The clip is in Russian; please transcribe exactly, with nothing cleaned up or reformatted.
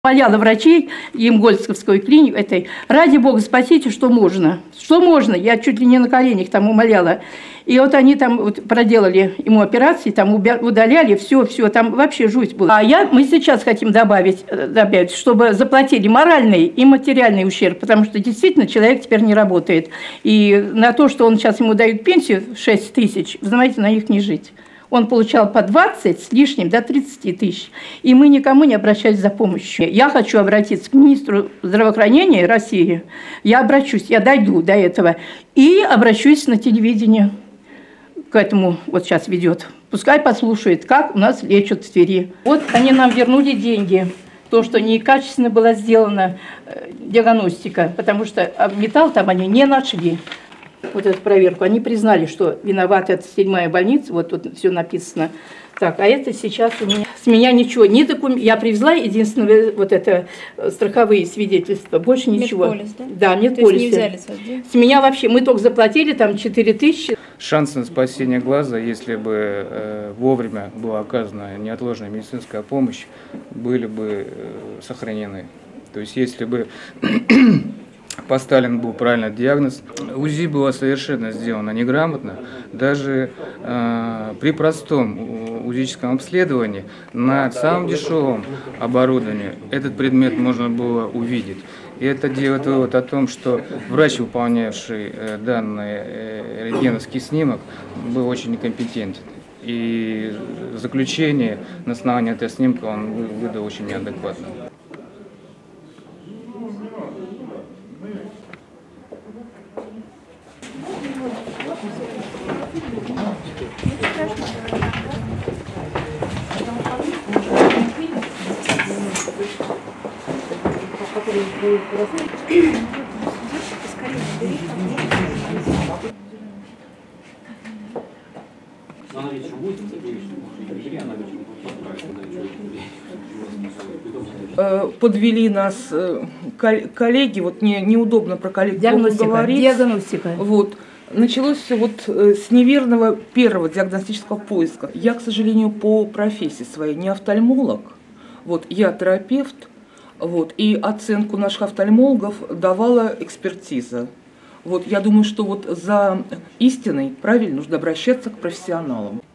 Умоляла врачей Емгольцковской клиники этой: ради бога, спасите, что можно. Что можно? Я чуть ли не на коленях там умоляла. И вот они там вот проделали ему операции, там удаляли, все, все, там вообще жуть была. А я, мы сейчас хотим добавить, добавить, чтобы заплатили моральный и материальный ущерб, потому что действительно человек теперь не работает. И на то, что он сейчас ему дают пенсию шесть тысяч, вы знаете, на них не жить. Он получал по двадцать с лишним до тридцати тысяч. И мы никому не обращались за помощью. Я хочу обратиться к министру здравоохранения России. Я обращусь, я дойду до этого. И обращусь на телевидение. К этому вот сейчас ведет. Пускай послушает, как у нас лечат в Твери. Вот они нам вернули деньги. То, что некачественно была сделана диагностика. Потому что металл там они не нашли. Вот эту проверку, они признали, что виновата эта седьмая больница, вот тут все написано. Так, а это сейчас у меня, с меня ничего, ни документ, я привезла единственное вот это страховые свидетельства, больше ничего. Медполис, да? Да, медполис. То есть не взяли с вас, да? С меня вообще, мы только заплатили там четыре тысячи. Шансы на спасение глаза, если бы э, вовремя была оказана неотложная медицинская помощь, были бы э, сохранены. То есть если бы поставлен был правильный диагноз, УЗИ было совершенно сделано неграмотно. Даже э, при простом УЗИческом обследовании на самом дешевом оборудовании этот предмет можно было увидеть. И это делает вывод о том, что врач, выполнявший э, данный э, рентгеновский снимок, был очень некомпетентен. И заключение на основании этого снимка он выдал очень неадекватно. Подвели нас коллеги, вот не, неудобно про коллег говорить. Диагностика. Вот. Началось все вот с неверного первого диагностического поиска. Я, к сожалению, по профессии своей не офтальмолог, вот, я терапевт, вот, и оценку наших офтальмологов давала экспертиза. Вот, я думаю, что вот за истиной правильно нужно обращаться к профессионалам.